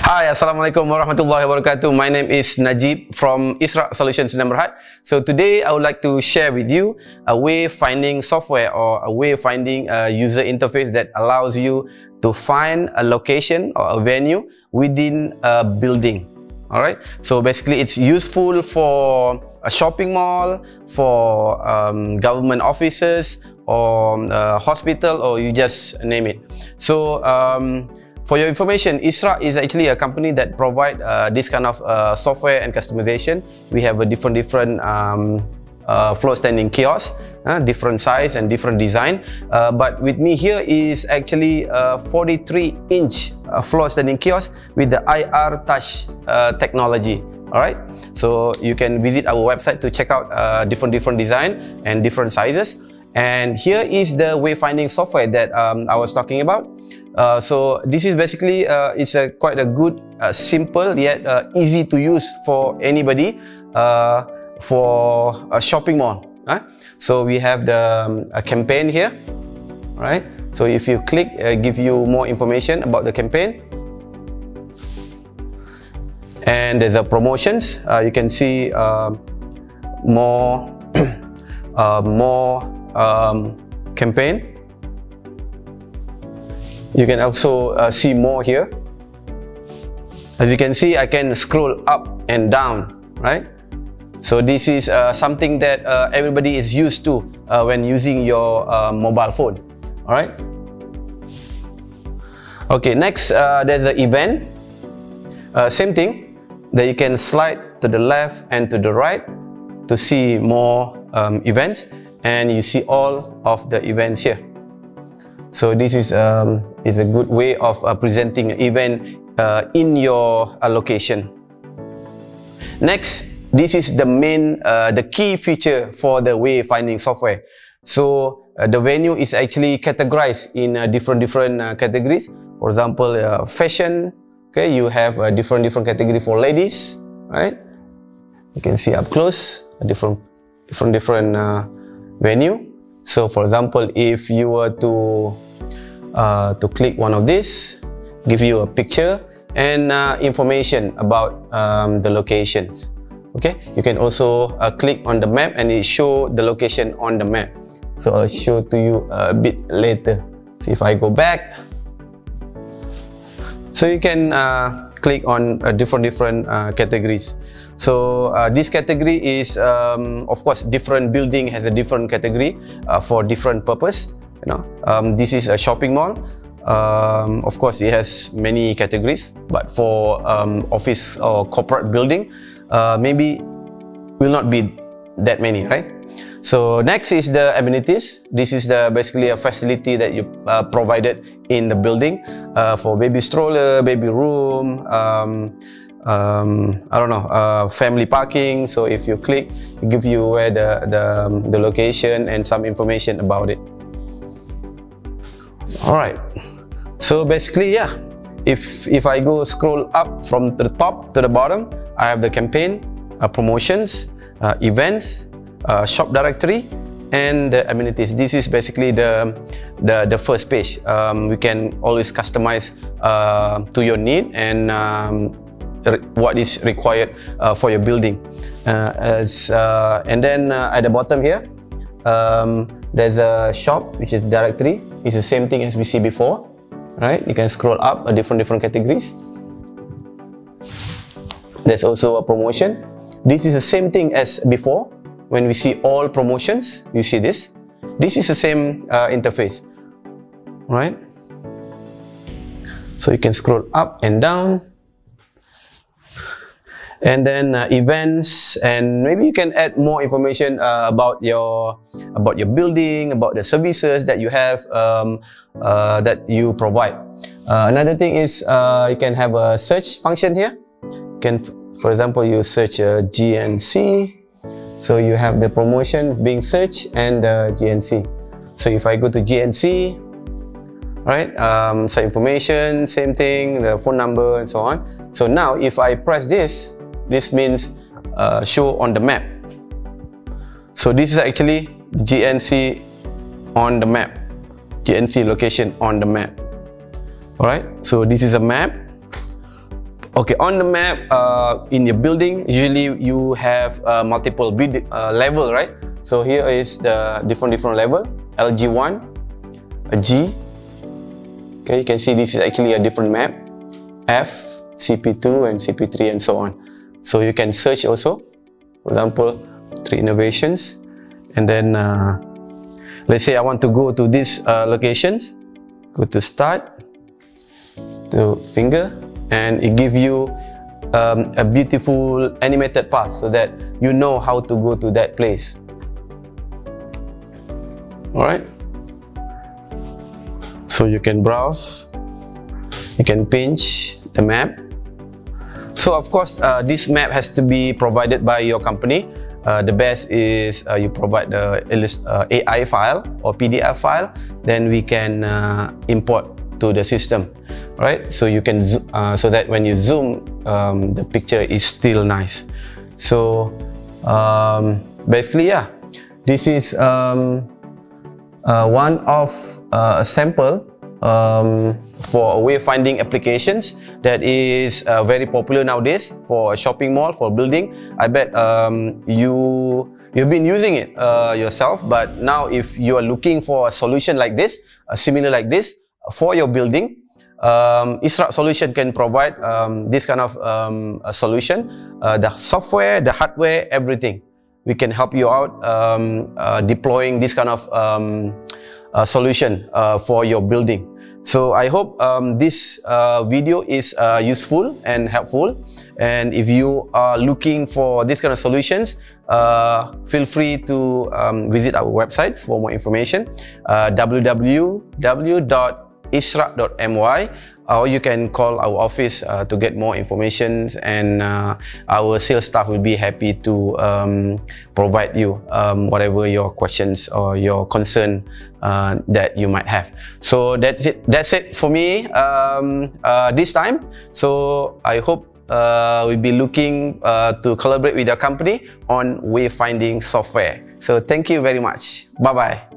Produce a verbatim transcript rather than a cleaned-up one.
Hi, Assalamualaikum warahmatullahi wabarakatuh. My name is Najib from Isra Solutions Sdn Bhd. So today I would like to share with you a way finding software or a way finding a user interface that allows you to find a location or a venue within a building. Alright, so basically it's useful for a shopping mall, for um, government offices, or a hospital, or you just name it. So um, for your information, Isra is actually a company that provide uh, this kind of uh, software and customization. We have a different different um, uh, floor standing kiosks, uh, different size and different design. Uh, but with me here is actually a forty-three inch uh, floor standing kiosk with the I R touch uh, technology. Alright, so you can visit our website to check out uh, different different design and different sizes. And here is the wayfinding software that um, I was talking about. Uh, so this is basically uh, it's a quite a good, uh, simple yet uh, easy to use for anybody uh, for a shopping mall. Right? So we have the um, a campaign here, right? So if you click, uh, give you more information about the campaign. And there's a promotions. Uh, you can see uh, more, uh, more um, campaign. You can also uh, see more here. As you can see, I can scroll up and down, right? So this is uh, something that uh, everybody is used to uh, when using your uh, mobile phone. All right. Okay. Next, uh, there's the event. Uh, same thing. That you can slide to the left and to the right to see more um, events, and you see all of the events here. So this is um, is a good way of uh, presenting an event uh, in your uh, location. Next, this is the main, uh, the key feature for the wayfinding software. So uh, the venue is actually categorized in uh, different different uh, categories. For example, uh, fashion. Okay, you have a different different category for ladies, right? You can see up close a different different different uh, venue. So for example, if you were to uh, to click one of these, give you a picture and uh, information about um, the locations. Okay, you can also uh, click on the map and it show the location on the map. So I'll show to you a bit later. So if I go back, so you can uh, click on uh, different different uh, categories. So uh, this category is um, of course different building has a different category uh, for different purpose. You know, um, this is a shopping mall. Um, of course, it has many categories, but for um, office or corporate building, uh, maybe will not be that many, right? So next is the amenities. This is the basically a facility that you uh, provided in the building uh, for baby stroller, baby room, um, um, I don't know, uh, family parking. So if you click, it gives you where the the, um, the location and some information about it. All right. So basically, yeah. If if I go scroll up from the top to the bottom, I have the campaign, uh, promotions, uh, events, Uh, shop directory, and the amenities. This is basically the the, the first page. Um, we can always customize uh, to your need and um, what is required uh, for your building. Uh, as, uh, and then uh, at the bottom here, um, there's a shop, which is directory. It's the same thing as we see before, right? You can scroll up a different different categories. There's also a promotion. This is the same thing as before. When we see all promotions, you see this. This is the same uh, interface, right? So you can scroll up and down, and then uh, events, and maybe you can add more information uh, about your about your building, about the services that you have um, uh, that you provide. Uh, another thing is uh, you can have a search function here. You can, for example, you search uh, G N C. So you have the promotion being searched and the G N C. So if I go to G N C, right, um, so information, same thing, the phone number and so on. So now if I press this, this means uh, show on the map. So this is actually G N C on the map, G N C location on the map. Alright, so this is a map. Okay, on the map, uh, in your building, usually you have uh, multiple build, uh, level, right? So here is the different different level, L G one, a G. Okay, you can see this is actually a different map, F, C P two, and C P three, and so on. So you can search also, for example, three innovations, and then uh, let's say I want to go to these uh, locations, go to start, to finger, and it gives you um, a beautiful animated path so that you know how to go to that place. Alright, so you can browse, you can pinch the map. So of course uh, this map has to be provided by your company. Uh, the best is uh, you provide the uh, A I file or P D F file, then we can uh, import to the system, right? So you can uh, so that when you zoom, um, the picture is still nice. So um, basically, yeah, this is um, uh, one of uh, a sample um, for wayfinding applications that is uh, very popular nowadays for a shopping mall, for building. I bet um, you you've been using it uh, yourself, but now if you are looking for a solution like this, uh, similar like this, for your building, um, Isra Solution can provide um, this kind of um, a solution, uh, the software, the hardware, everything. We can help you out um, uh, deploying this kind of um, uh, solution uh, for your building. So I hope um, this uh, video is uh, useful and helpful. And if you are looking for this kind of solutions, uh, feel free to um, visit our website for more information, uh, w w w dot isra dot m y, or you can call our office uh, to get more information, and uh, our sales staff will be happy to um, provide you um, whatever your questions or your concern uh, that you might have. So that's it. That's it for me um, uh, this time. So I hope uh, we'll be looking uh, to collaborate with your company on wayfinding software. So thank you very much. Bye bye.